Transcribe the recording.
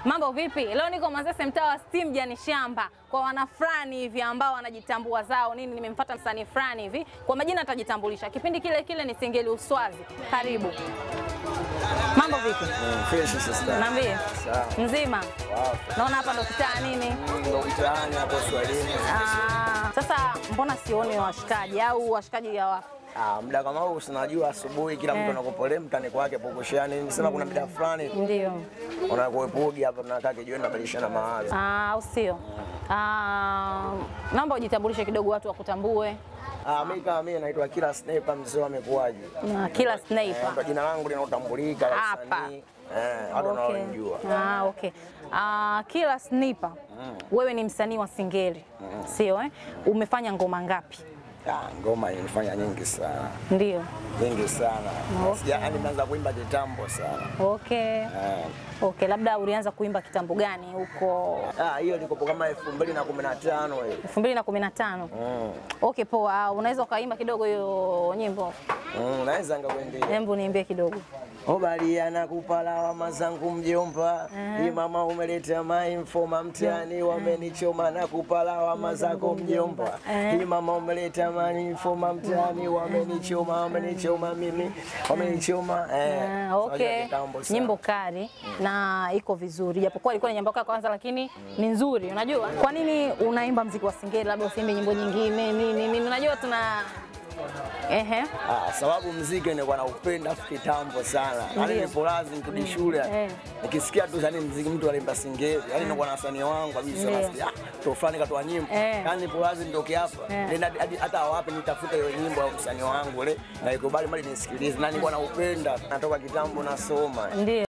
Mambo vipi? Leo niko Manzese mtaa wa Steam Jani Shamba. Kwa wana fulani hivi ambao wanajitambua zao nini, nimemfuata msanii fulani hivi. Kwa majina atajitambulisha. Kipindi kile ni Singeli Uswazi. Karibu. Mambo vipi? Fresh sister. Niambie. Sawa. Mzima. Wow. Naona hapa ndo kitaa nini? Ndo mtaani hapo Swahilini. Sasa mbona sioni washikaji au washikaji ya wapi? Muda kama huu unajua asubuhi kila mtu anakopolea mtani kwake pokoshani. Nisema kuna muda fulani. Ndio. Unakuepugi hapa tunakaa kijiweni na badilishana mawazo. Au sio? Naomba ujitambulishe kidogo watu wakutambue. Mimi naitwa Kila Sniper mzee wa mekuaji. Kila Sniper. Kwa jina langu linatambulika hapa. Watu wanaojua. Okay. Kila Sniper. Wewe ni msanii wa Singeli. Sio Umefanya ngoma ngapi? Ngoma nilifanya nyingi sana. Ndio. Nyingi sana. Yaani nimeanza kuimba kitambo sana. Okay. Okay, labda ulianza kuimba kitambo gani huko? Hiyo ilikuwa kama 2015 hiyo. 2015. Okay, poa. Unaweza ukaimba kidogo hiyo nyimbo? Naweza ngakwambia. Hebu niimbie kidogo. Obalia nakupa lawama zangu mjomba. Hii mama umeleta mainfoma mtani wamenichoma nakupa lawama zako mjomba. Hii mama umeleta mainfoma mtani wamenichoma mimi wamenichoma. Okay. Nyimbo kali na iko vizuri. Japokuwa ilikuwa ni nyimbo yako kwanza lakini ni nzuri. Unajua? Kwa nini unaimba muziki wa Singeli labda usiimbe nyimbo nyingine? Nini? Unajua tuna sababu muziki nilikuwa naupenda kitambo sana. Yaani nipo lazima nikirudi shule. Nikisikia tu yani muziki mtu anaimba Singeli, yani nilikuwa na wasanii wangu kabisa nasikia tofani katoa nyimbo. Yaani nipo lazima nitoke hapa. Nenda hata wapi nitafute hiyo nyimbo ya msanii wangu ile na ikubali mali nisikilize. Na nilikuwa naupenda. Natoka kitambo nasoma.